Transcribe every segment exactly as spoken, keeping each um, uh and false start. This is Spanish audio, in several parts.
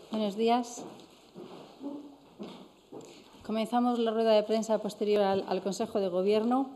Buenos días. Comenzamos la rueda de prensa posterior al, al Consejo de Gobierno,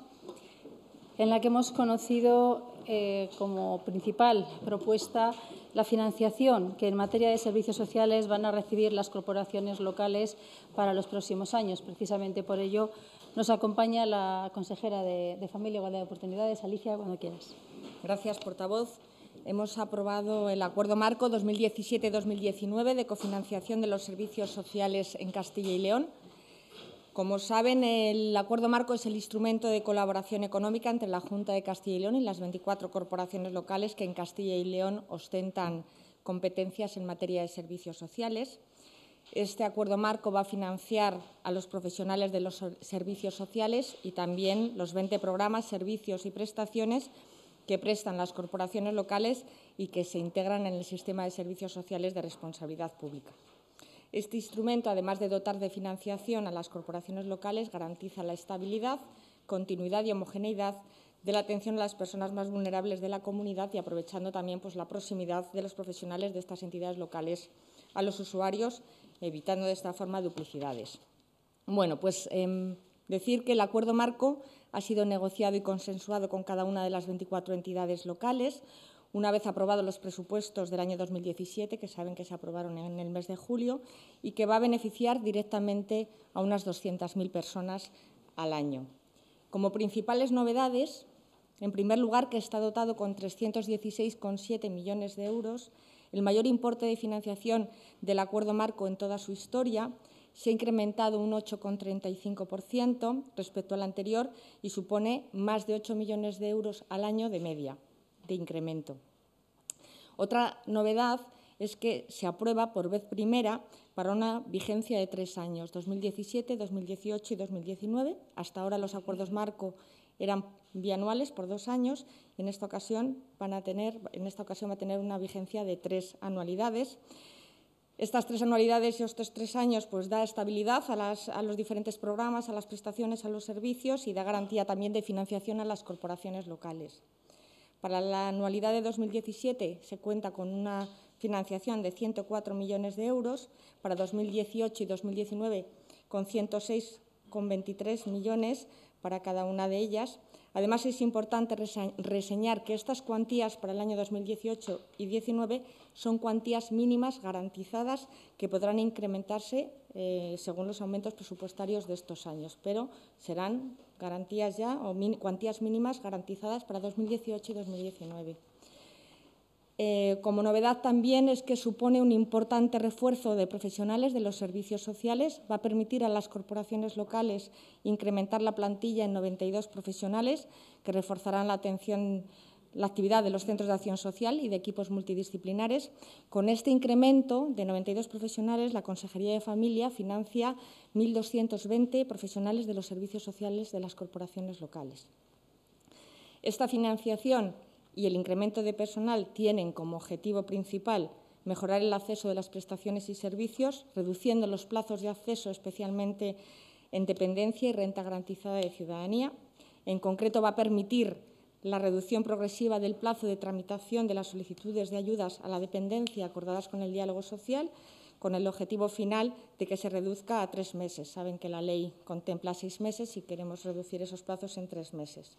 en la que hemos conocido eh, como principal propuesta la financiación que en materia de servicios sociales van a recibir las corporaciones locales para los próximos años. Precisamente por ello nos acompaña la consejera de, de Familia y Igualdad de Oportunidades, Alicia, cuando quieras. Gracias, portavoz. Hemos aprobado el Acuerdo Marco dos mil diecisiete dos mil diecinueve de cofinanciación de los servicios sociales en Castilla y León. Como saben, el Acuerdo Marco es el instrumento de colaboración económica entre la Junta de Castilla y León y las veinticuatro corporaciones locales que en Castilla y León ostentan competencias en materia de servicios sociales. Este Acuerdo Marco va a financiar a los profesionales de los servicios sociales y también los veinte programas, servicios y prestaciones que prestan las corporaciones locales y que se integran en el sistema de servicios sociales de responsabilidad pública. Este instrumento, además de dotar de financiación a las corporaciones locales, garantiza la estabilidad, continuidad y homogeneidad de la atención a las personas más vulnerables de la comunidad y aprovechando también pues, la proximidad de los profesionales de estas entidades locales a los usuarios, evitando de esta forma duplicidades. Bueno, pues eh, decir que el Acuerdo Marco ha sido negociado y consensuado con cada una de las veinticuatro entidades locales, una vez aprobados los presupuestos del año dos mil diecisiete, que saben que se aprobaron en el mes de julio, y que va a beneficiar directamente a unas doscientas mil personas al año. Como principales novedades, en primer lugar, que está dotado con trescientos dieciséis coma siete millones de euros, el mayor importe de financiación del Acuerdo Marco en toda su historia. Se ha incrementado un ocho coma treinta y cinco por ciento respecto al anterior y supone más de ocho millones de euros al año de media de incremento. Otra novedad es que se aprueba por vez primera para una vigencia de tres años, dos mil diecisiete, dos mil dieciocho y dos mil diecinueve. Hasta ahora los acuerdos marco eran bianuales por dos años y en esta ocasión van a tener, en esta ocasión va a tener una vigencia de tres anualidades. Estas tres anualidades y estos tres años pues, da estabilidad a, las, a los diferentes programas, a las prestaciones, a los servicios y da garantía también de financiación a las corporaciones locales. Para la anualidad de dos mil diecisiete se cuenta con una financiación de ciento cuatro millones de euros, para dos mil dieciocho y dos mil diecinueve con ciento seis coma veintitrés millones para cada una de ellas. Además, es importante reseñar que estas cuantías para el año dos mil dieciocho y dos mil diecinueve son cuantías mínimas garantizadas que podrán incrementarse eh, según los aumentos presupuestarios de estos años, pero serán garantías ya o min, cuantías mínimas garantizadas para dos mil dieciocho y dos mil diecinueve. Eh, como novedad también es que supone un importante refuerzo de profesionales de los servicios sociales. Va a permitir a las corporaciones locales incrementar la plantilla en noventa y dos profesionales que reforzarán la atención, la actividad de los centros de acción social y de equipos multidisciplinares. Con este incremento de noventa y dos profesionales, la Consejería de Familia financia mil doscientos veinte profesionales de los servicios sociales de las corporaciones locales. Esta financiación y el incremento de personal tienen como objetivo principal mejorar el acceso de las prestaciones y servicios, reduciendo los plazos de acceso, especialmente en dependencia y renta garantizada de ciudadanía. En concreto, va a permitir la reducción progresiva del plazo de tramitación de las solicitudes de ayudas a la dependencia acordadas con el diálogo social, con el objetivo final de que se reduzca a tres meses. Saben que la ley contempla seis meses y queremos reducir esos plazos en tres meses.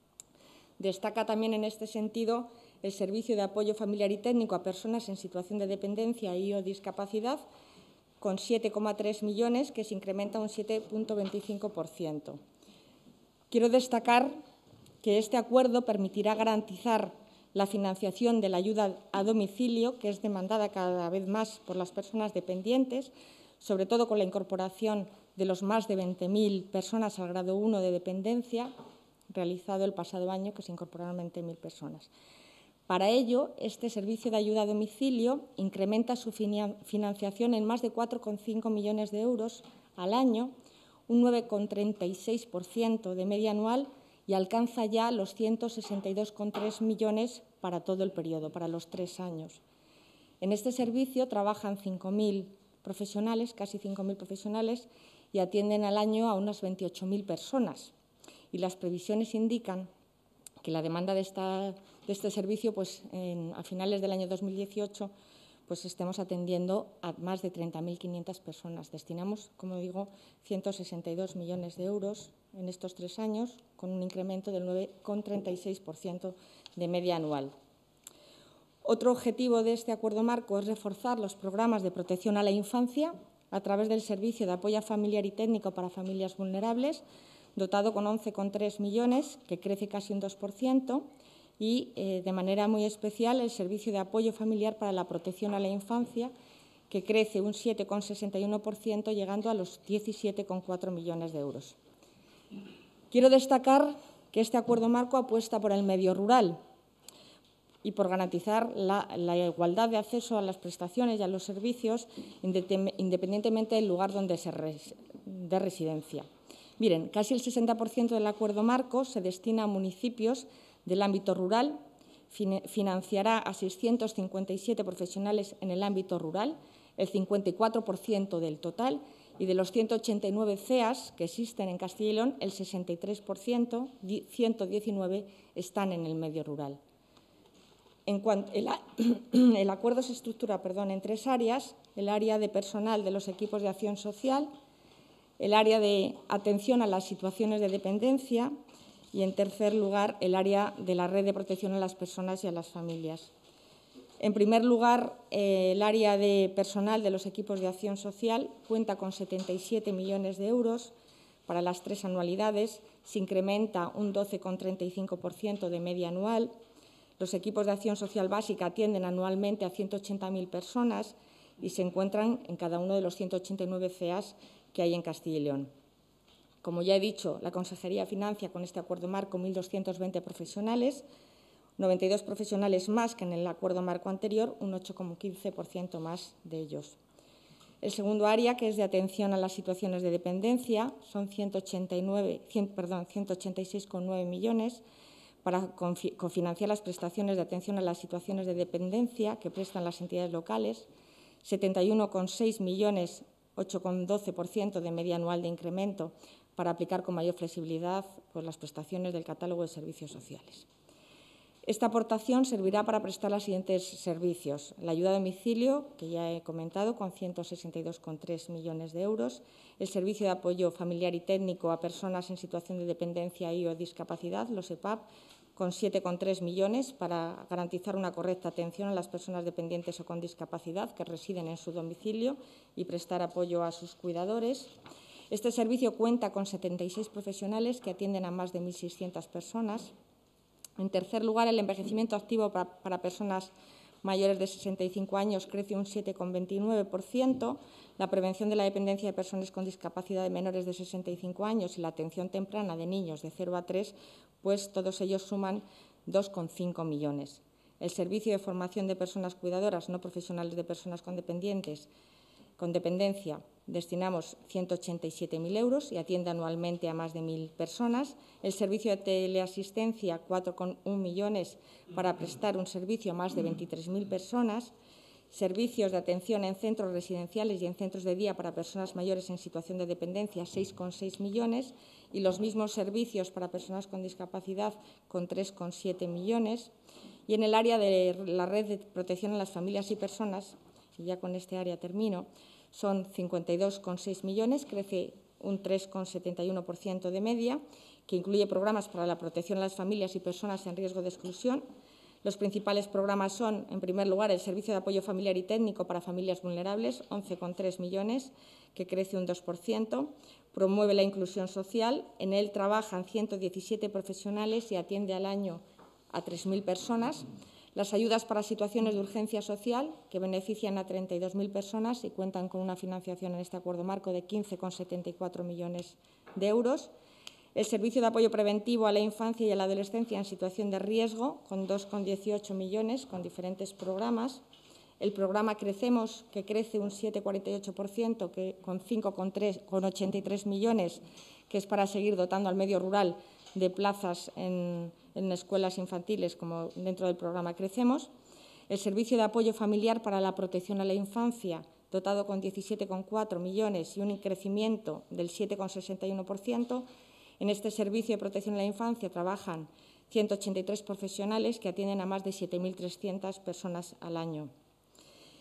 Destaca también en este sentido el servicio de apoyo familiar y técnico a personas en situación de dependencia y o discapacidad, con siete coma tres millones, que se incrementa un siete coma veinticinco por ciento. Quiero destacar que este acuerdo permitirá garantizar la financiación de la ayuda a domicilio, que es demandada cada vez más por las personas dependientes, sobre todo con la incorporación de los más de veinte mil personas al grado uno de dependencia, realizado el pasado año, que se incorporaron veinte mil personas. Para ello, este servicio de ayuda a domicilio incrementa su financiación en más de cuatro coma cinco millones de euros al año, un nueve coma treinta y seis por ciento de media anual, y alcanza ya los ciento sesenta y dos coma tres millones para todo el periodo, para los tres años. En este servicio trabajan cinco mil profesionales, casi cinco mil profesionales, y atienden al año a unas veintiocho mil personas. Y las previsiones indican que la demanda de, esta, de este servicio, pues, en, a finales del año dos mil dieciocho, pues estemos atendiendo a más de treinta mil quinientas personas. Destinamos, como digo, ciento sesenta y dos millones de euros en estos tres años, con un incremento del nueve coma treinta y seis por ciento de media anual. Otro objetivo de este acuerdo marco es reforzar los programas de protección a la infancia a través del Servicio de Apoyo Familiar y Técnico para Familias Vulnerables, dotado con once coma tres millones, que crece casi un dos por ciento, y, eh, de manera muy especial, el Servicio de Apoyo Familiar para la Protección a la Infancia, que crece un siete coma sesenta y uno por ciento, llegando a los diecisiete coma cuatro millones de euros. Quiero destacar que este acuerdo marco apuesta por el medio rural y por garantizar la, la igualdad de acceso a las prestaciones y a los servicios, independientemente del lugar donde se res, de residencia. Miren, casi el sesenta por ciento del acuerdo marco se destina a municipios del ámbito rural, financiará a seiscientos cincuenta y siete profesionales en el ámbito rural, el cincuenta y cuatro por ciento del total, y de los ciento ochenta y nueve C E As que existen en Castilla y León, el sesenta y tres por ciento, ciento diecinueve, están en el medio rural. En cuanto, el, el acuerdo se estructura perdón, en tres áreas: el área de personal de los equipos de acción social, el área de atención a las situaciones de dependencia y, en tercer lugar, el área de la red de protección a las personas y a las familias. En primer lugar, eh, el área de personal de los equipos de acción social cuenta con setenta y siete millones de euros para las tres anualidades, se incrementa un doce coma treinta y cinco por ciento de media anual. Los equipos de acción social básica atienden anualmente a ciento ochenta mil personas y se encuentran en cada uno de los ciento ochenta y nueve C E As que hay en Castilla y León. Como ya he dicho, la Consejería financia con este acuerdo marco mil doscientos veinte profesionales, noventa y dos profesionales más que en el acuerdo marco anterior, un ocho coma quince por ciento más de ellos. El segundo área, que es de atención a las situaciones de dependencia, son ciento ochenta y nueve, cien, perdón, ciento ochenta y seis coma nueve millones para cofinanciar las prestaciones de atención a las situaciones de dependencia que prestan las entidades locales, setenta y uno coma seis millones, ocho coma doce por ciento de media anual de incremento para aplicar con mayor flexibilidad pues, las prestaciones del catálogo de servicios sociales. Esta aportación servirá para prestar los siguientes servicios: la ayuda a domicilio, que ya he comentado, con ciento sesenta y dos coma tres millones de euros, el servicio de apoyo familiar y técnico a personas en situación de dependencia y o discapacidad, los E P A P, con siete coma tres millones para garantizar una correcta atención a las personas dependientes o con discapacidad que residen en su domicilio y prestar apoyo a sus cuidadores. Este servicio cuenta con setenta y seis profesionales que atienden a más de mil seiscientas personas. En tercer lugar, el envejecimiento activo para, para personas mayores de sesenta y cinco años crece un siete coma veintinueve por ciento, la prevención de la dependencia de personas con discapacidad de menores de sesenta y cinco años y la atención temprana de niños de cero a tres, pues todos ellos suman dos coma cinco millones. El servicio de formación de personas cuidadoras no profesionales de personas con dependientes con dependencia destinamos ciento ochenta y siete mil euros y atiende anualmente a más de mil personas. El servicio de teleasistencia, cuatro coma uno millones para prestar un servicio a más de veintitrés mil personas. Servicios de atención en centros residenciales y en centros de día para personas mayores en situación de dependencia, seis coma seis millones. Y los mismos servicios para personas con discapacidad, con tres coma siete millones. Y en el área de la red de protección a las familias y personas, y ya con este área termino, son cincuenta y dos coma seis millones, crece un tres coma setenta y uno por ciento de media, que incluye programas para la protección a las familias y personas en riesgo de exclusión. Los principales programas son, en primer lugar, el Servicio de Apoyo Familiar y Técnico para Familias Vulnerables, once coma tres millones, que crece un dos por ciento. Promueve la inclusión social. En él trabajan ciento diecisiete profesionales y atiende al año a tres mil personas. Las ayudas para situaciones de urgencia social, que benefician a treinta y dos mil personas y cuentan con una financiación en este acuerdo marco de quince coma setenta y cuatro millones de euros. El Servicio de Apoyo Preventivo a la Infancia y a la Adolescencia en situación de riesgo, con dos coma dieciocho millones, con diferentes programas. El programa Crecemos, que crece un siete coma cuarenta y ocho por ciento, que, con cinco coma ochenta y tres millones, que es para seguir dotando al medio rural de plazas en, en escuelas infantiles, como dentro del programa Crecemos. El Servicio de Apoyo Familiar para la Protección a la Infancia, dotado con diecisiete coma cuatro millones y un crecimiento del siete coma sesenta y uno por ciento. En este servicio de protección a la infancia trabajan ciento ochenta y tres profesionales que atienden a más de siete mil trescientas personas al año.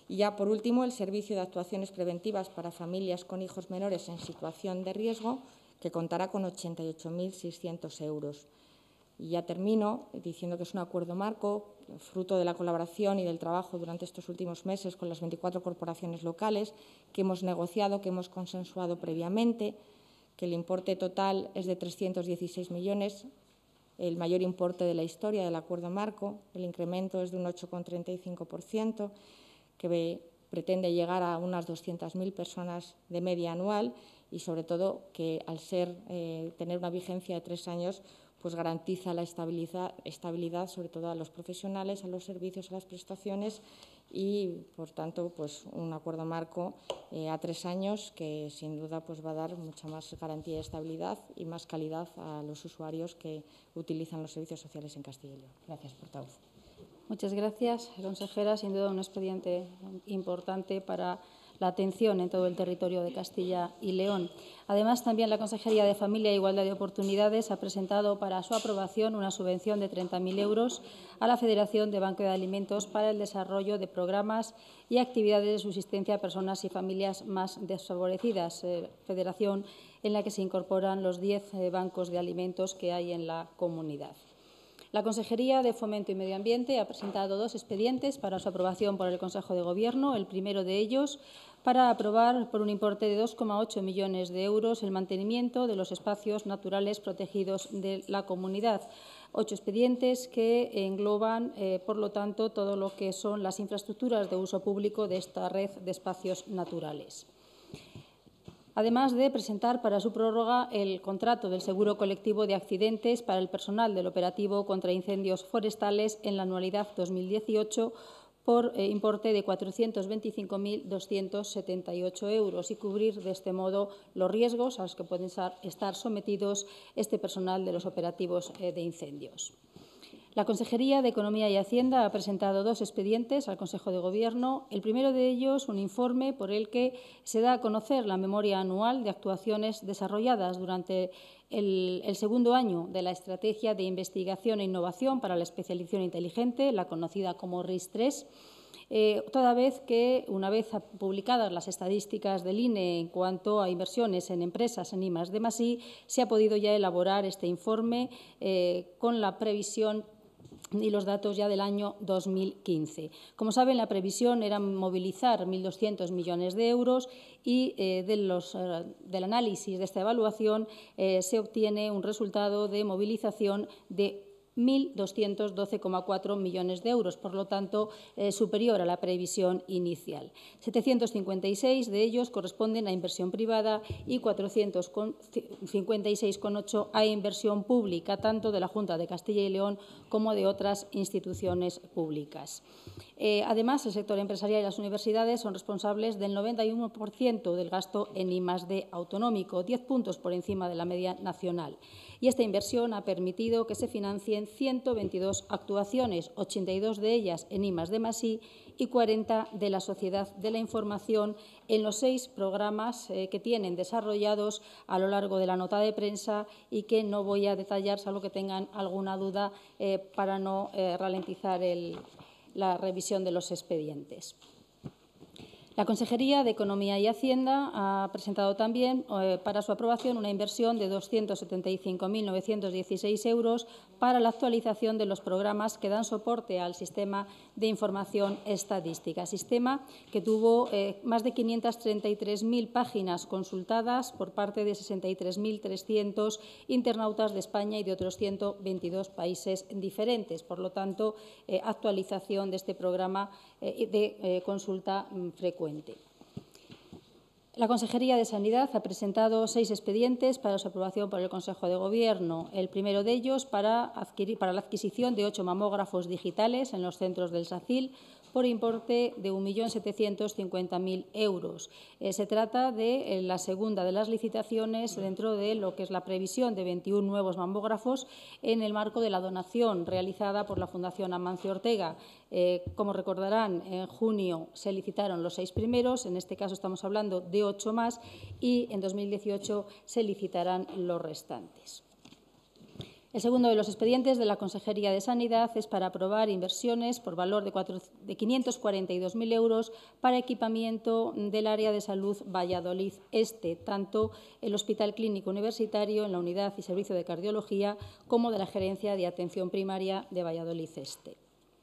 Y ya, por último, el Servicio de Actuaciones Preventivas para Familias con Hijos Menores en Situación de Riesgo, que contará con ochenta y ocho mil seiscientos euros. Y ya termino diciendo que es un acuerdo marco, fruto de la colaboración y del trabajo durante estos últimos meses con las veinticuatro corporaciones locales, que hemos negociado, que hemos consensuado previamente, que el importe total es de trescientos dieciséis millones, el mayor importe de la historia del acuerdo marco, el incremento es de un ocho coma treinta y cinco por ciento, que pretende llegar a unas doscientas mil personas de media anual y, sobre todo, que al ser, eh, tener una vigencia de tres años, pues garantiza la estabilidad, estabilidad, sobre todo a los profesionales, a los servicios, a las prestaciones y, por tanto, pues un acuerdo marco eh, a tres años que, sin duda, pues va a dar mucha más garantía de estabilidad y más calidad a los usuarios que utilizan los servicios sociales en Castilla y León. Gracias, portavoz. Muchas gracias, consejera. Sin duda, un expediente importante para la atención en todo el territorio de Castilla y León. Además, también la Consejería de Familia e Igualdad de Oportunidades ha presentado para su aprobación una subvención de treinta mil euros a la Federación de Banco de Alimentos para el desarrollo de programas y actividades de subsistencia a personas y familias más desfavorecidas, eh, federación en la que se incorporan los diez eh, bancos de alimentos que hay en la comunidad. La Consejería de Fomento y Medio Ambiente ha presentado dos expedientes para su aprobación por el Consejo de Gobierno. El primero de ellos para aprobar por un importe de dos coma ocho millones de euros el mantenimiento de los espacios naturales protegidos de la comunidad. Ocho expedientes que engloban, eh, por lo tanto, todo lo que son las infraestructuras de uso público de esta red de espacios naturales. Además de presentar para su prórroga el contrato del seguro colectivo de accidentes para el personal del operativo contra incendios forestales en la anualidad dos mil dieciocho por eh, importe de cuatrocientos veinticinco mil doscientos setenta y ocho euros y cubrir de este modo los riesgos a los que pueden estar sometidos este personal de los operativos eh, de incendios. La Consejería de Economía y Hacienda ha presentado dos expedientes al Consejo de Gobierno. El primero de ellos, un informe por el que se da a conocer la memoria anual de actuaciones desarrolladas durante el, el segundo año de la Estrategia de Investigación e Innovación para la Especialización Inteligente, la conocida como R I S tres, eh, toda vez que, una vez publicadas las estadísticas del I N E en cuanto a inversiones en empresas en I más D más I, se ha podido ya elaborar este informe eh, con la previsión y los datos ya del año dos mil quince. Como saben, la previsión era movilizar mil doscientos millones de euros y eh, de los, eh, del análisis de esta evaluación eh, se obtiene un resultado de movilización de mil doscientos doce coma cuatro millones de euros, por lo tanto, eh, superior a la previsión inicial. setecientos cincuenta y seis de ellos corresponden a inversión privada y cuatrocientos cincuenta y seis coma ocho a inversión pública, tanto de la Junta de Castilla y León como de otras instituciones públicas. Eh, además, el sector empresarial y las universidades son responsables del noventa y uno por ciento del gasto en I más D autonómico, diez puntos por encima de la media nacional. Y esta inversión ha permitido que se financien ciento veintidós actuaciones, ochenta y dos de ellas en I más D más I y cuarenta de la Sociedad de la Información en los seis programas eh, que tienen desarrollados a lo largo de la nota de prensa y que no voy a detallar, salvo que tengan alguna duda, eh, para no eh, ralentizar el, la revisión de los expedientes. La Consejería de Economía y Hacienda ha presentado también eh, para su aprobación una inversión de doscientos setenta y cinco mil novecientos dieciséis euros para la actualización de los programas que dan soporte al sistema de información estadística, sistema que tuvo eh, más de quinientas treinta y tres mil páginas consultadas por parte de sesenta y tres mil trescientos internautas de España y de otros ciento veintidós países diferentes. Por lo tanto, eh, actualización de este programa eh, de eh, consulta mm, frecuente. La Consejería de Sanidad ha presentado seis expedientes para su aprobación por el Consejo de Gobierno. El primero de ellos para, adquirir, para la adquisición de ocho mamógrafos digitales en los centros del SACIL por importe de un millón setecientos cincuenta mil euros. Eh, se trata de eh, la segunda de las licitaciones dentro de lo que es la previsión de veintiún nuevos mamógrafos en el marco de la donación realizada por la Fundación Amancio Ortega. Eh, como recordarán, en junio se licitaron los seis primeros, en este caso estamos hablando de ocho más, y en dos mil dieciocho se licitarán los restantes. El segundo de los expedientes de la Consejería de Sanidad es para aprobar inversiones por valor de, cuatro, de quinientos cuarenta y dos mil euros para equipamiento del área de salud Valladolid Este, tanto el Hospital Clínico Universitario en la Unidad y Servicio de Cardiología como de la Gerencia de Atención Primaria de Valladolid Este.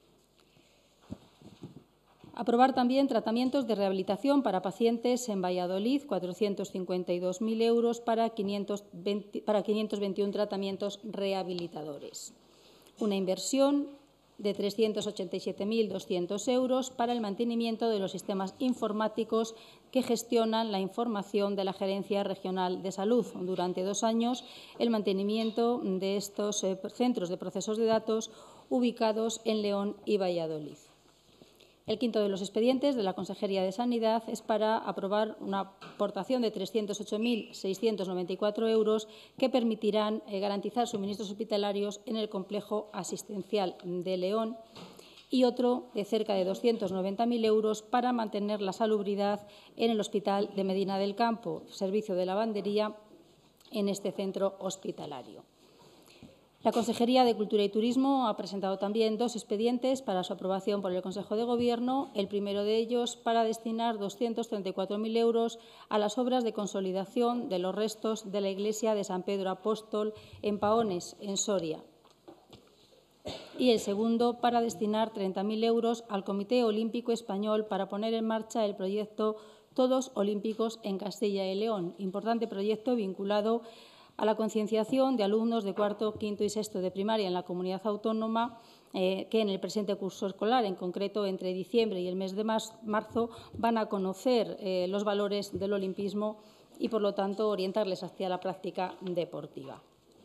Aprobar también tratamientos de rehabilitación para pacientes en Valladolid, cuatrocientos cincuenta y dos mil euros para, quinientos veinte, para quinientos veintiuno tratamientos rehabilitadores. Una inversión de trescientos ochenta y siete mil doscientos euros para el mantenimiento de los sistemas informáticos que gestionan la información de la Gerencia Regional de Salud. Durante dos años, el mantenimiento de estos eh, centros de procesos de datos ubicados en León y Valladolid. El quinto de los expedientes de la Consejería de Sanidad es para aprobar una aportación de trescientos ocho mil seiscientos noventa y cuatro euros que permitirán eh, garantizar suministros hospitalarios en el complejo asistencial de León y otro de cerca de doscientos noventa mil euros para mantener la salubridad en el Hospital de Medina del Campo, servicio de lavandería en este centro hospitalario. La Consejería de Cultura y Turismo ha presentado también dos expedientes para su aprobación por el Consejo de Gobierno. El primero de ellos para destinar doscientos treinta y cuatro mil euros a las obras de consolidación de los restos de la iglesia de San Pedro Apóstol en Paones, en Soria. Y el segundo para destinar treinta mil euros al Comité Olímpico Español para poner en marcha el proyecto Todos Olímpicos en Castilla y León, importante proyecto vinculado a la concienciación de alumnos de cuarto, quinto y sexto de primaria en la comunidad autónoma eh, que en el presente curso escolar, en concreto entre diciembre y el mes de marzo, van a conocer eh, los valores del olimpismo y, por lo tanto, orientarles hacia la práctica deportiva.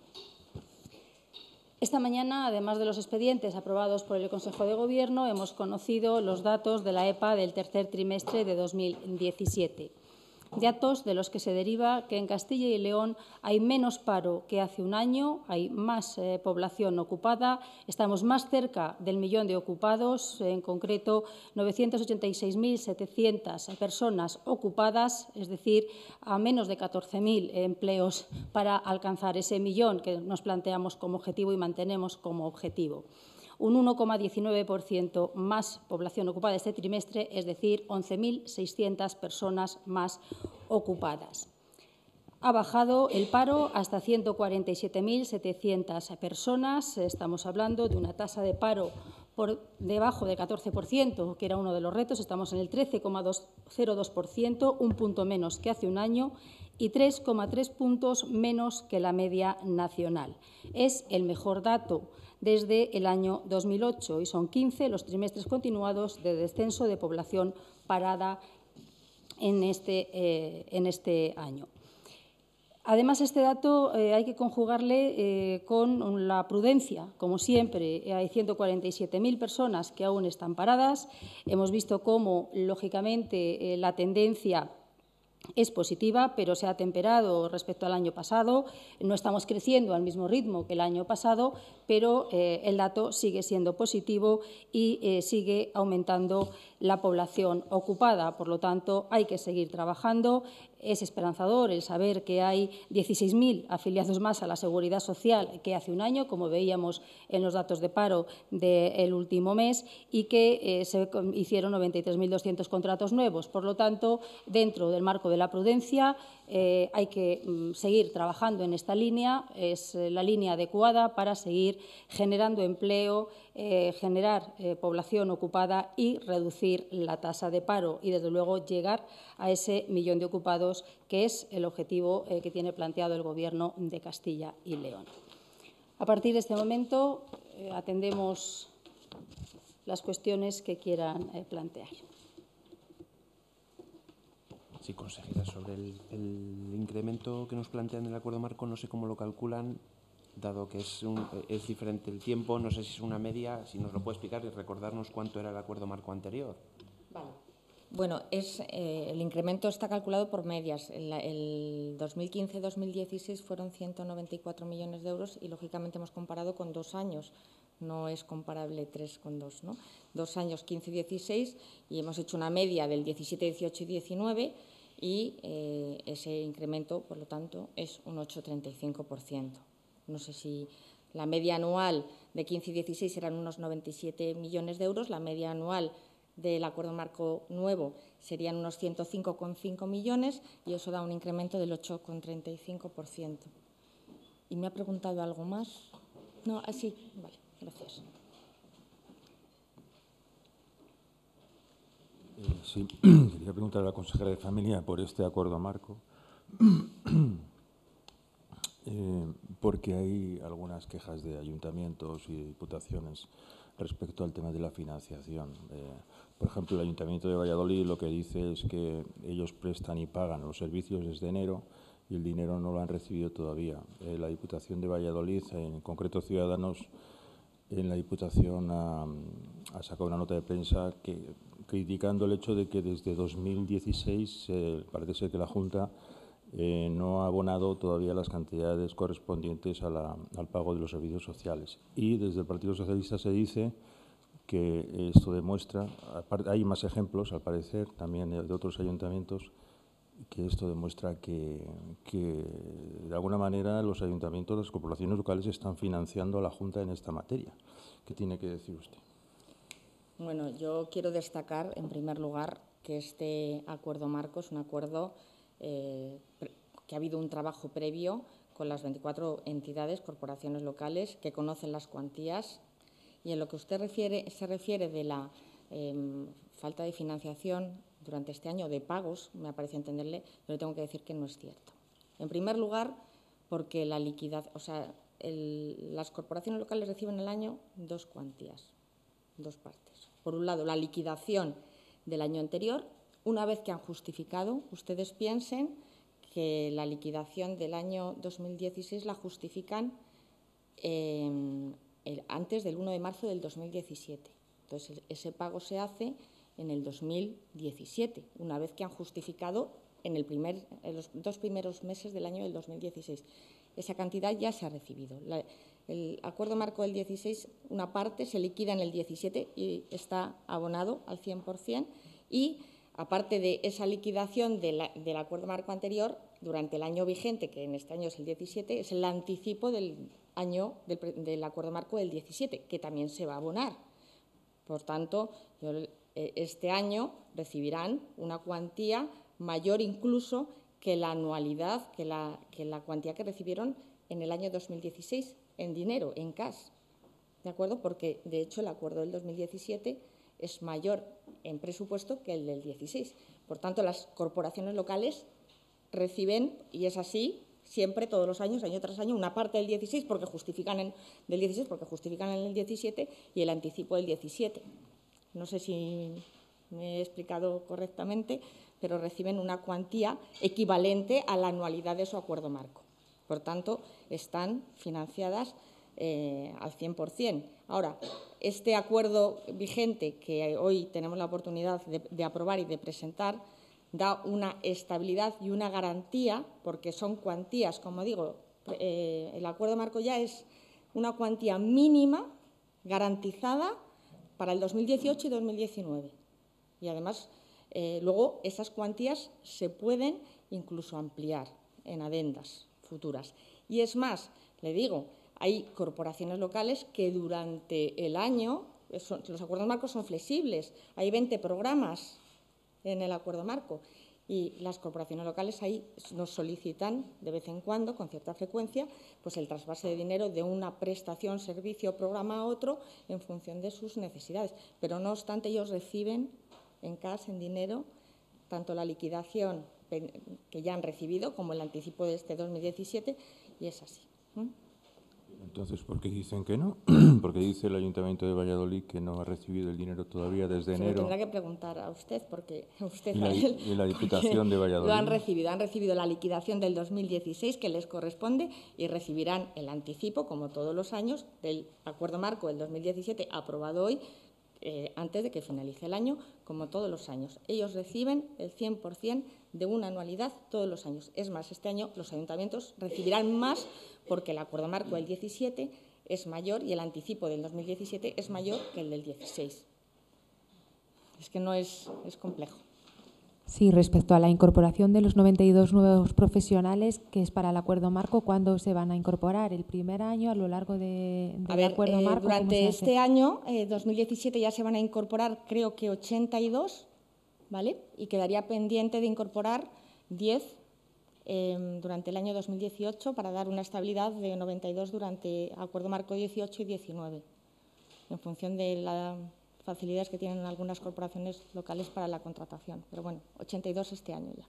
Esta mañana, además de los expedientes aprobados por el Consejo de Gobierno, hemos conocido los datos de la E P A del tercer trimestre de dos mil diecisiete. Datos de los que se deriva que en Castilla y León hay menos paro que hace un año, hay más eh, población ocupada, estamos más cerca del millón de ocupados, en concreto novecientas ochenta y seis mil setecientas personas ocupadas, es decir, a menos de catorce mil empleos para alcanzar ese millón que nos planteamos como objetivo y mantenemos como objetivo. Un uno coma diecinueve por ciento más población ocupada este trimestre, es decir, once mil seiscientas personas más ocupadas. Ha bajado el paro hasta ciento cuarenta y siete mil setecientas personas. Estamos hablando de una tasa de paro por debajo del catorce por ciento, que era uno de los retos. Estamos en el trece coma cero dos por ciento, un punto menos que hace un año, y tres coma tres puntos menos que la media nacional. Es el mejor dato desde el año dos mil ocho y son quince los trimestres continuados de descenso de población parada en este, eh, en este año. Además, este dato eh, hay que conjugarle eh, con la prudencia. Como siempre, hay ciento cuarenta y siete mil personas que aún están paradas. Hemos visto cómo, lógicamente, eh, la tendencia es positiva, pero se ha temperado respecto al año pasado. No estamos creciendo al mismo ritmo que el año pasado, pero eh, el dato sigue siendo positivo y eh, sigue aumentando la población ocupada. Por lo tanto, hay que seguir trabajando. Es esperanzador el saber que hay dieciséis mil afiliados más a la Seguridad Social que hace un año, como veíamos en los datos de paro del último mes, y que eh, se hicieron noventa y tres mil doscientos contratos nuevos. Por lo tanto, dentro del marco de la prudencia, eh, hay que mm, seguir trabajando en esta línea. Es eh, la línea adecuada para seguir generando empleo, eh, generar eh, población ocupada y reducir la tasa de paro y, desde luego, llegar a ese millón de ocupados, que es el objetivo eh, que tiene planteado el Gobierno de Castilla y León. A partir de este momento, eh, atendemos las cuestiones que quieran eh, plantear. Sí, consejera, sobre el, el incremento que nos plantean en el acuerdo marco, no sé cómo lo calculan, dado que es, un, es diferente el tiempo, no sé si es una media, si nos lo puede explicar y recordarnos cuánto era el acuerdo marco anterior. Vale. Bueno, es, eh, el incremento está calculado por medias. El, el dos mil quince dos mil dieciséis fueron ciento noventa y cuatro millones de euros y, lógicamente, hemos comparado con dos años. No es comparable tres con dos, ¿no? Dos años, quince y dieciséis, y hemos hecho una media del diecisiete, dieciocho y diecinueve, y eh, ese incremento, por lo tanto, es un ocho coma treinta y cinco por ciento. No sé si la media anual de quince y dieciséis eran unos noventa y siete millones de euros, la media anual del acuerdo marco nuevo serían unos ciento cinco coma cinco millones y eso da un incremento del ocho coma treinta y cinco por ciento. ¿Y me ha preguntado algo más? No, así, vale, gracias. Eh, sí, quería preguntar a la consejera de Familia por este acuerdo marco, eh, porque hay algunas quejas de ayuntamientos y de diputaciones respecto al tema de la financiación. Eh, por ejemplo, el Ayuntamiento de Valladolid lo que dice es que ellos prestan y pagan los servicios desde enero y el dinero no lo han recibido todavía. Eh, la Diputación de Valladolid, en concreto Ciudadanos, en la Diputación ha, ha sacado una nota de prensa que, criticando el hecho de que desde dos mil dieciséis eh, parece ser que la Junta eh, no ha abonado todavía las cantidades correspondientes a la, al pago de los servicios sociales. Y desde el Partido Socialista se dice que esto demuestra, hay más ejemplos al parecer también de otros ayuntamientos, que esto demuestra que, que de alguna manera los ayuntamientos, las corporaciones locales están financiando a la Junta en esta materia. ¿Qué tiene que decir usted? Bueno, yo quiero destacar, en primer lugar, que este acuerdo marco es un acuerdo eh, que ha habido un trabajo previo con las veinticuatro entidades, corporaciones locales, que conocen las cuantías. Y en lo que usted refiere, se refiere de la eh, falta de financiación durante este año, de pagos, me parece entenderle, yo le tengo que decir que no es cierto. En primer lugar, porque la liquidez, o sea, el, las corporaciones locales reciben al año dos cuantías, dos partes. Por un lado, la liquidación del año anterior. Una vez que han justificado, ustedes piensen que la liquidación del año dos mil dieciséis la justifican eh, el, antes del uno de marzo del dos mil diecisiete. Entonces, ese pago se hace en el dos mil diecisiete, una vez que han justificado en, el primer, en los dos primeros meses del año del dos mil dieciséis. Esa cantidad ya se ha recibido. La, el acuerdo marco del dieciséis, una parte se liquida en el diecisiete y está abonado al cien por cien y, aparte de esa liquidación de la, del acuerdo marco anterior, durante el año vigente, que en este año es el diecisiete, es el anticipo del año del, del acuerdo marco del diecisiete, que también se va a abonar. Por tanto, yo, este año recibirán una cuantía mayor incluso que la anualidad, que la, que la cuantía que recibieron en el año dos mil dieciséis, en dinero, en cash. ¿De acuerdo? Porque, de hecho, el acuerdo del dos mil diecisiete es mayor en presupuesto que el del dieciséis. Por tanto, las corporaciones locales reciben, y es así, siempre, todos los años, año tras año, una parte del dieciséis porque justifican en, del dieciséis porque justifican en el diecisiete y el anticipo del diecisiete. No sé si me he explicado correctamente, pero reciben una cuantía equivalente a la anualidad de su acuerdo marco. Por tanto, están financiadas eh, al cien por cien. Ahora, este acuerdo vigente que hoy tenemos la oportunidad de, de aprobar y de presentar da una estabilidad y una garantía, porque son cuantías, como digo, eh, el acuerdo marco ya es una cuantía mínima garantizada para el dos mil dieciocho y dos mil diecinueve. Y además, eh, luego esas cuantías se pueden incluso ampliar en adendas futuras. Y es más, le digo, hay corporaciones locales que durante el año, son, los acuerdos marcos son flexibles, hay veinte programas en el acuerdo marco y las corporaciones locales ahí nos solicitan de vez en cuando, con cierta frecuencia, pues el trasvase de dinero de una prestación, servicio o programa a otro en función de sus necesidades. Pero no obstante, ellos reciben en cash, en dinero, tanto la liquidación que ya han recibido como el anticipo de este dos mil diecisiete, y es así. ¿Mm? Entonces, ¿por qué dicen que no? Porque dice el Ayuntamiento de Valladolid que no ha recibido el dinero todavía desde Se enero. lo tendrá que preguntar a usted, porque usted y, la, a él, y la Diputación de Valladolid. Lo han recibido, han recibido la liquidación del dos mil dieciséis que les corresponde y recibirán el anticipo, como todos los años, del acuerdo marco del dos mil diecisiete aprobado hoy, eh, antes de que finalice el año, como todos los años. Ellos reciben el cien por cien de una anualidad todos los años. Es más, este año los ayuntamientos recibirán más porque el acuerdo marco del diecisiete es mayor y el anticipo del dos mil diecisiete es mayor que el del dieciséis. Es que no es, es complejo. Sí, respecto a la incorporación de los noventa y dos nuevos profesionales, que es para el acuerdo marco, ¿cuándo se van a incorporar? ¿El primer año, a lo largo de, del a ver, acuerdo eh, marco? durante este año, eh, dos mil diecisiete, ya se van a incorporar creo que ochenta y dos, ¿vale? Y quedaría pendiente de incorporar diez eh, durante el año dos mil dieciocho para dar una estabilidad de noventa y dos durante acuerdo marco dieciocho y diecinueve, en función de las facilidades que tienen algunas corporaciones locales para la contratación. Pero bueno, ochenta y dos este año ya.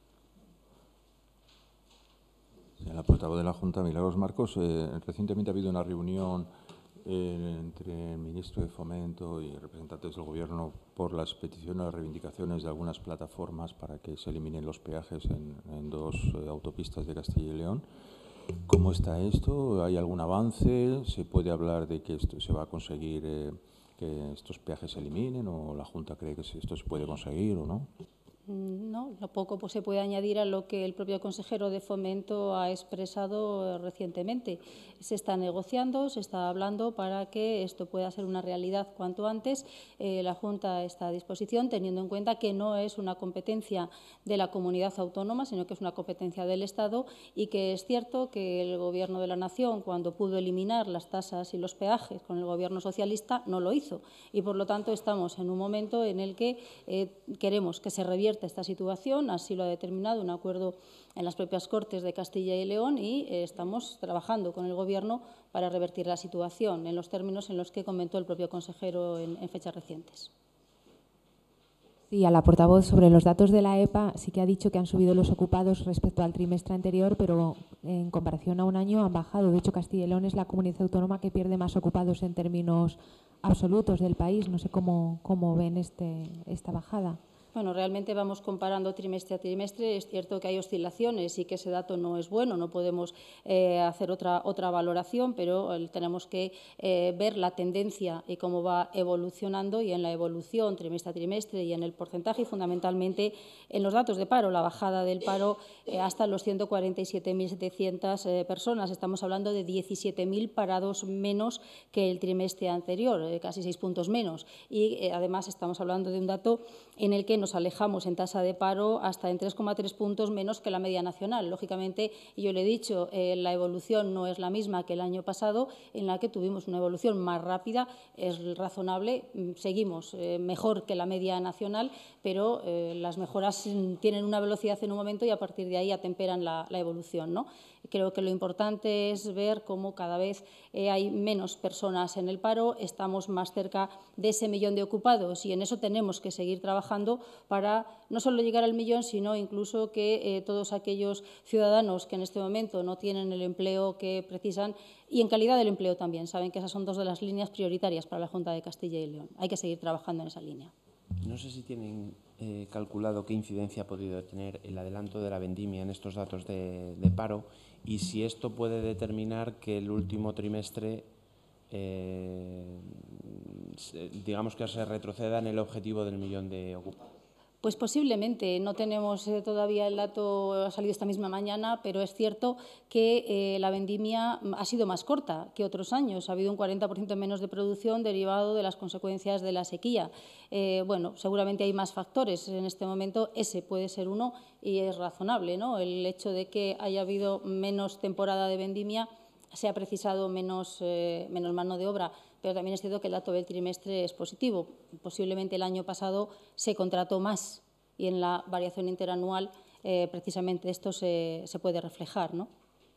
La portavoz de la Junta, Milagros Marcos, eh, recientemente ha habido una reunión eh, entre el ministro de Fomento y representantes del Gobierno por las peticiones, las reivindicaciones de algunas plataformas para que se eliminen los peajes en, en dos eh, autopistas de Castilla y León. ¿Cómo está esto? ¿Hay algún avance? ¿Se puede hablar de que esto se va a conseguir, eh, que estos peajes se eliminen, o la Junta cree que esto se puede conseguir o no? No, lo poco pues, se puede añadir a lo que el propio consejero de Fomento ha expresado recientemente. Se está negociando, se está hablando para que esto pueda ser una realidad cuanto antes. Eh, la Junta está a disposición, teniendo en cuenta que no es una competencia de la comunidad autónoma, sino que es una competencia del Estado, y que es cierto que el Gobierno de la Nación, cuando pudo eliminar las tasas y los peajes con el Gobierno socialista, no lo hizo. Y, por lo tanto, estamos en un momento en el que eh, queremos que se revierta esta situación, así lo ha determinado un acuerdo en las propias Cortes de Castilla y León, y eh, estamos trabajando con el Gobierno para revertir la situación en los términos en los que comentó el propio consejero en, en fechas recientes. Sí, a la portavoz sobre los datos de la E P A sí que ha dicho que han subido los ocupados respecto al trimestre anterior, pero en comparación a un año han bajado. De hecho, Castilla y León es la comunidad autónoma que pierde más ocupados en términos absolutos del país. No sé cómo, cómo ven este, esta bajada. Bueno, realmente vamos comparando trimestre a trimestre. Es cierto que hay oscilaciones y que ese dato no es bueno, no podemos eh, hacer otra, otra valoración, pero eh, tenemos que eh, ver la tendencia y cómo va evolucionando, y en la evolución trimestre a trimestre y en el porcentaje, y fundamentalmente en los datos de paro, la bajada del paro eh, hasta los ciento cuarenta y siete mil setecientas eh, personas. Estamos hablando de diecisiete mil parados menos que el trimestre anterior, eh, casi seis puntos menos. Y eh, además estamos hablando de un dato en el que nos alejamos en tasa de paro hasta en tres coma tres puntos menos que la media nacional. Lógicamente, yo le he dicho, eh, la evolución no es la misma que el año pasado, en la que tuvimos una evolución más rápida. Es razonable, seguimos eh, mejor que la media nacional, pero eh, las mejoras tienen una velocidad en un momento y a partir de ahí atemperan la, la evolución, ¿no? Creo que lo importante es ver cómo cada vez eh, hay menos personas en el paro, estamos más cerca de ese millón de ocupados, y en eso tenemos que seguir trabajando para no solo llegar al millón, sino incluso que eh, todos aquellos ciudadanos que en este momento no tienen el empleo que precisan, y en calidad del empleo también, saben que esas son dos de las líneas prioritarias para la Junta de Castilla y León. Hay que seguir trabajando en esa línea. No sé si tienen eh, calculado qué incidencia ha podido tener el adelanto de la vendimia en estos datos de, de paro, y si esto puede determinar que el último trimestre, eh, digamos que se retroceda en el objetivo del millón de ocupados. Pues posiblemente, no tenemos eh, todavía el dato, ha salido esta misma mañana, pero es cierto que eh, la vendimia ha sido más corta que otros años. Ha habido un cuarenta por ciento menos de producción derivado de las consecuencias de la sequía. Eh, bueno, seguramente hay más factores en este momento, ese puede ser uno, y es razonable, ¿no? El hecho de que haya habido menos temporada de vendimia, se ha precisado menos, eh, menos mano de obra, pero también es cierto que el dato del trimestre es positivo. Posiblemente el año pasado se contrató más, y en la variación interanual eh, precisamente esto se, se puede reflejar, ¿no?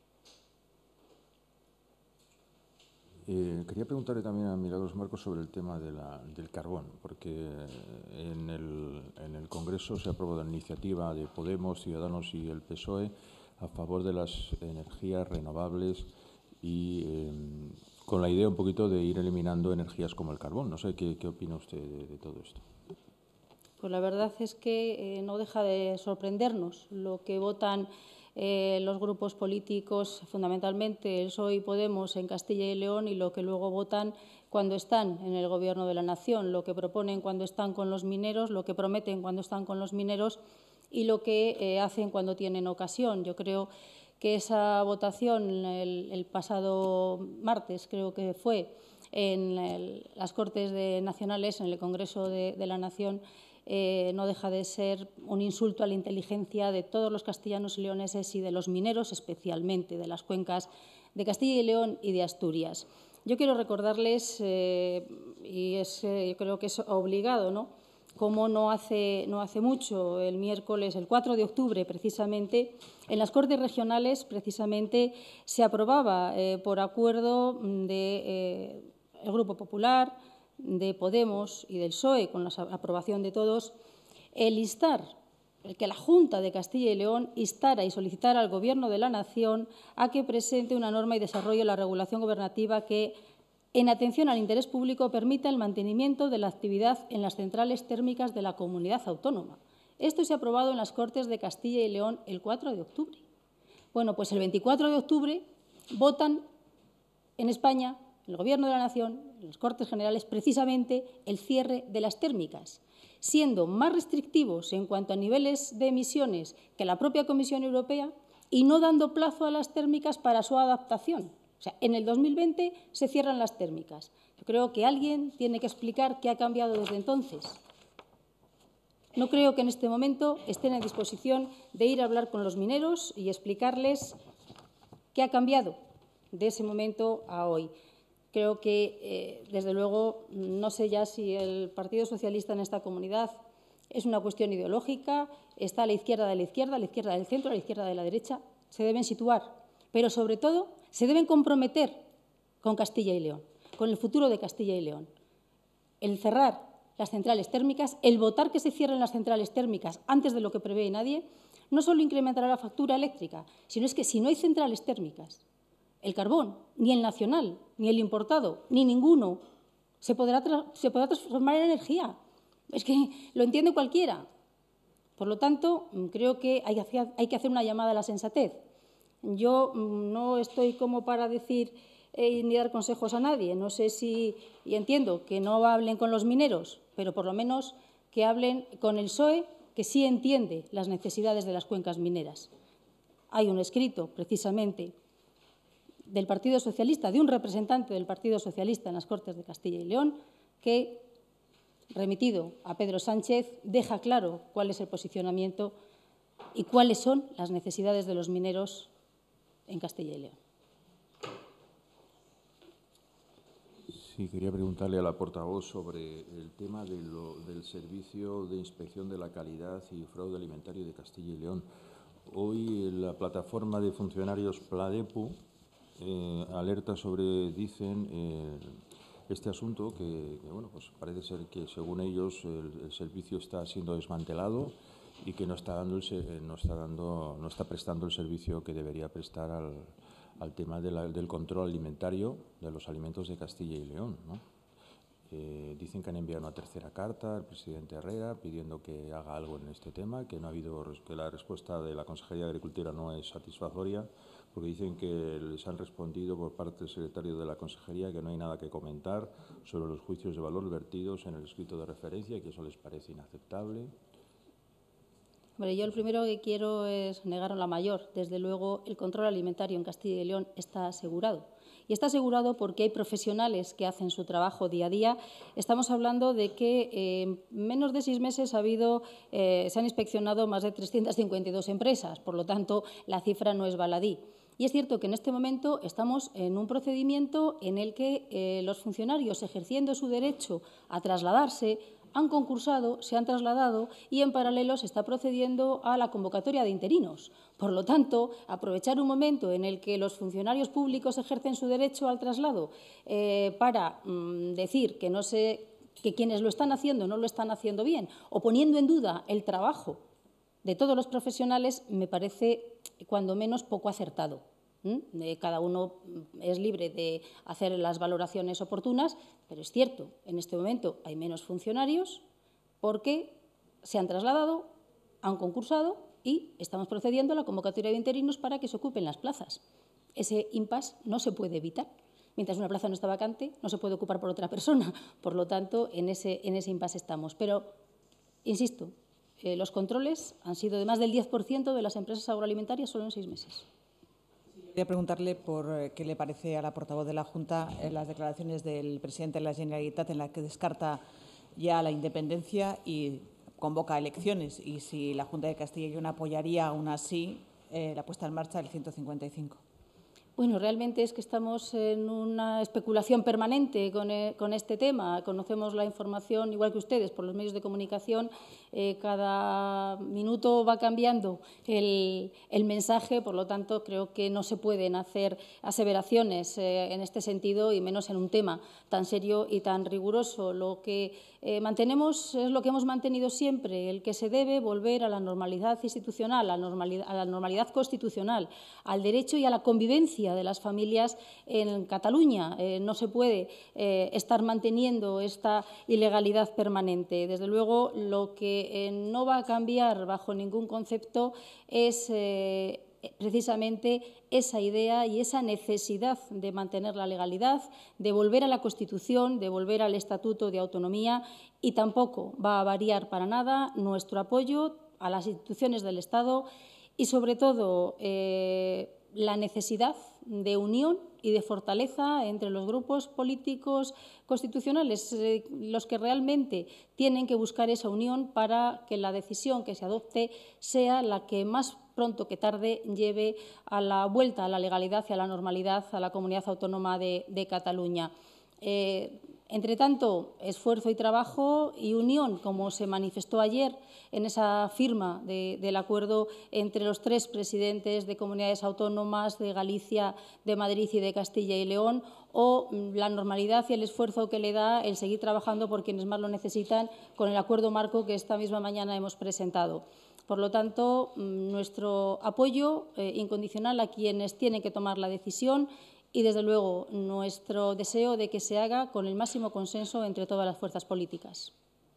Eh, quería preguntarle también a Milagros Marcos sobre el tema de la, del carbón, porque en el, en el Congreso se ha aprobado la iniciativa de Podemos, Ciudadanos y el P S O E a favor de las energías renovables, y eh, con la idea un poquito de ir eliminando energías como el carbón. No sé qué, qué opina usted de, de todo esto. Pues la verdad es que eh, no deja de sorprendernos lo que votan eh, los grupos políticos, fundamentalmente el P S O E y Podemos en Castilla y León, y lo que luego votan cuando están en el Gobierno de la Nación, lo que proponen cuando están con los mineros, lo que prometen cuando están con los mineros y lo que eh, hacen cuando tienen ocasión. Yo creo que esa votación el, el pasado martes, creo que fue, en el, las Cortes de Nacionales, en el Congreso de, de la Nación, eh, no deja de ser un insulto a la inteligencia de todos los castellanos y leoneses y de los mineros, especialmente de las cuencas de Castilla y León y de Asturias. Yo quiero recordarles, eh, y es, eh, yo creo que es obligado, ¿no?, como no hace, no hace mucho, el miércoles, el cuatro de octubre, precisamente, en las Cortes Regionales, precisamente, se aprobaba eh, por acuerdo del de, eh, Grupo Popular, de Podemos y del P S O E, con la aprobación de todos, el instar, el que la Junta de Castilla y León instara y solicitara al Gobierno de la Nación a que presente una norma y desarrolle la regulación gobernativa que, en atención al interés público, permita el mantenimiento de la actividad en las centrales térmicas de la comunidad autónoma. Esto se ha aprobado en las Cortes de Castilla y León el cuatro de octubre. Bueno, pues el veinticuatro de octubre votan en España, el Gobierno de la Nación, en las Cortes Generales, precisamente el cierre de las térmicas, siendo más restrictivos en cuanto a niveles de emisiones que la propia Comisión Europea y no dando plazo a las térmicas para su adaptación. O sea, en el dos mil veinte se cierran las térmicas. Yo creo que alguien tiene que explicar qué ha cambiado desde entonces. No creo que en este momento estén en disposición de ir a hablar con los mineros y explicarles qué ha cambiado de ese momento a hoy. Creo que, eh, desde luego, no sé ya si el Partido Socialista en esta comunidad es una cuestión ideológica, está a la izquierda de la izquierda, a la izquierda del centro, a la izquierda de la derecha. Se deben situar, pero sobre todo se deben comprometer con Castilla y León, con el futuro de Castilla y León. El cerrar las centrales térmicas, el votar que se cierren las centrales térmicas antes de lo que prevé nadie, no solo incrementará la factura eléctrica, sino es que si no hay centrales térmicas, el carbón, ni el nacional, ni el importado, ni ninguno, se podrá, se podrá transformar en energía. Es que lo entiende cualquiera. Por lo tanto, creo que hay, hay que hacer una llamada a la sensatez. Yo no estoy como para decir eh, ni dar consejos a nadie. No sé si, y entiendo que no hablen con los mineros, pero por lo menos que hablen con el P S O E, que sí entiende las necesidades de las cuencas mineras. Hay un escrito, precisamente, del Partido Socialista, de un representante del Partido Socialista en las Cortes de Castilla y León, que, remitido a Pedro Sánchez, deja claro cuál es el posicionamiento y cuáles son las necesidades de los mineros en Castilla y León. Sí, quería preguntarle a la portavoz sobre el tema de lo, del Servicio de Inspección de la Calidad y Fraude Alimentario de Castilla y León. Hoy la plataforma de funcionarios Pladepu eh, alerta sobre, dicen, eh, este asunto que, que bueno, pues parece ser que según ellos el, el servicio está siendo desmantelado y que no está dando, el, no está dando, no está prestando el servicio que debería prestar al, al tema de la, del control alimentario de los alimentos de Castilla y León, ¿no? Eh, dicen que han enviado una tercera carta al presidente Herrera pidiendo que haga algo en este tema, que no ha habido, que la respuesta de la Consejería de Agricultura no es satisfactoria, porque dicen que les han respondido por parte del secretario de la Consejería que no hay nada que comentar sobre los juicios de valor vertidos en el escrito de referencia y que eso les parece inaceptable. Bueno, yo lo primero que quiero es negar la mayor. Desde luego, el control alimentario en Castilla y León está asegurado. Y está asegurado porque hay profesionales que hacen su trabajo día a día. Estamos hablando de que eh, en menos de seis meses ha habido, eh, se han inspeccionado más de trescientas cincuenta y dos empresas. Por lo tanto, la cifra no es baladí. Y es cierto que en este momento estamos en un procedimiento en el que eh, los funcionarios, ejerciendo su derecho a trasladarse, han concursado, se han trasladado y en paralelo se está procediendo a la convocatoria de interinos. Por lo tanto, aprovechar un momento en el que los funcionarios públicos ejercen su derecho al traslado eh, para mmm, decir que, no se, que quienes lo están haciendo no lo están haciendo bien o poniendo en duda el trabajo de todos los profesionales me parece cuando menos poco acertado. ¿Mm? Cada uno es libre de hacer las valoraciones oportunas, pero es cierto, en este momento hay menos funcionarios porque se han trasladado, han concursado y estamos procediendo a la convocatoria de interinos para que se ocupen las plazas. Ese impasse no se puede evitar. Mientras una plaza no está vacante, no se puede ocupar por otra persona. Por lo tanto, en ese, en ese impasse estamos. Pero, insisto, eh, los controles han sido de más del diez por ciento de las empresas agroalimentarias solo en seis meses. Quería preguntarle por qué le parece a la portavoz de la Junta eh, las declaraciones del presidente de la Generalitat en las que descarta ya la independencia y convoca elecciones y si la Junta de Castilla y León apoyaría aún así eh, la puesta en marcha del ciento cincuenta y cinco. Bueno, realmente es que estamos en una especulación permanente con, eh, con este tema. Conocemos la información, igual que ustedes, por los medios de comunicación. Eh, cada minuto va cambiando el, el mensaje, por lo tanto, creo que no se pueden hacer aseveraciones eh, en este sentido y menos en un tema tan serio y tan riguroso. Lo que eh, mantenemos es lo que hemos mantenido siempre, el que se debe volver a la normalidad institucional, a la normalidad, a la normalidad constitucional, al derecho y a la convivencia de las familias en Cataluña. Eh, no se puede eh, estar manteniendo esta ilegalidad permanente. Desde luego, lo que eh, no va a cambiar bajo ningún concepto es eh, precisamente esa idea y esa necesidad de mantener la legalidad, de volver a la Constitución, de volver al Estatuto de Autonomía, y tampoco va a variar para nada nuestro apoyo a las instituciones del Estado y, sobre todo, eh, la necesidad de unión y de fortaleza entre los grupos políticos constitucionales, eh, los que realmente tienen que buscar esa unión para que la decisión que se adopte sea la que más pronto que tarde lleve a la vuelta a la legalidad y a la normalidad a la comunidad autónoma de, de Cataluña. Eh, Entre tanto, esfuerzo y trabajo y unión, como se manifestó ayer en esa firma de, del acuerdo entre los tres presidentes de comunidades autónomas de Galicia, de Madrid y de Castilla y León, o la normalidad y el esfuerzo que le da el seguir trabajando por quienes más lo necesitan con el acuerdo marco que esta misma mañana hemos presentado. Por lo tanto, nuestro apoyo eh, incondicional a quienes tienen que tomar la decisión y, desde luego, nuestro deseo de que se haga con el máximo consenso entre todas las fuerzas políticas.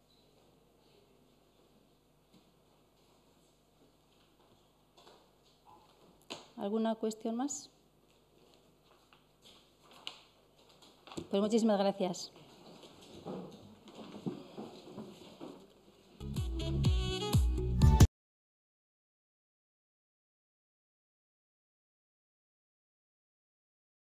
¿Alguna cuestión más? Pues muchísimas gracias.